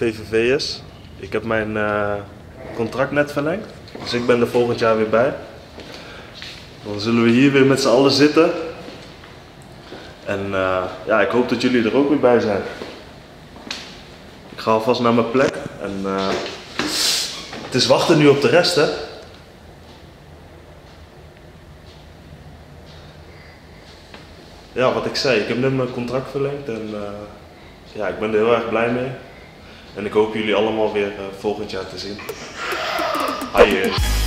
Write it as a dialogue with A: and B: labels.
A: VVV is. Ik heb mijn contract net verlengd, dus ik ben er volgend jaar weer bij. Dan zullen we hier weer met z'n allen zitten. En ja, ik hoop dat jullie er ook weer bij zijn. Ik ga alvast naar mijn plek en het is wachten nu op de rest, hè. Ja, wat ik zei, ik heb net mijn contract verlengd en ja, ik ben er heel erg blij mee. En ik hoop jullie allemaal weer volgend jaar te zien. Hi.